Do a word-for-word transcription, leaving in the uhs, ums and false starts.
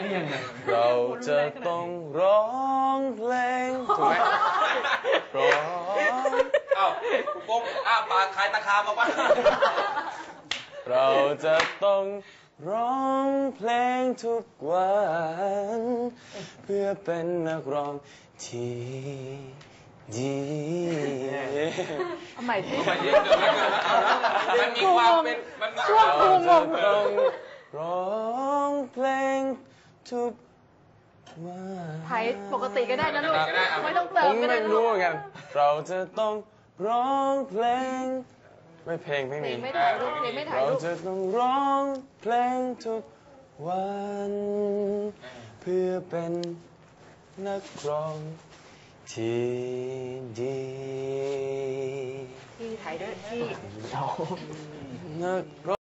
ยังไงเราจะต้องร้องเพลงถูกไหมร้องอ้าวคุณโก้อ้าปากคายตะขาบออกมาเราจะต้องร้องเพลงทุกวันเพื่อเป็นนักร้องที่ดีเอาใหม่สิมันมีความเป็นมันมีช่วงครูงงเราจะต้องร้องเพลงทุกวันไทยปกติก็ได้นะลูกไม่ต้องเติผม มก็ได้ไม่ลูรู้กเหมือนกันเราจะต้องร้องเพลงไม่เพลงไม่เพลมีงไม่ถ่ายรูปเพลงไม่ถ่ายเรารูปจะต้องร้องเพลงทุกวันเพื่อเป็นนักร้องที่ดีที่ถ่ายด้วยที่นักร้อง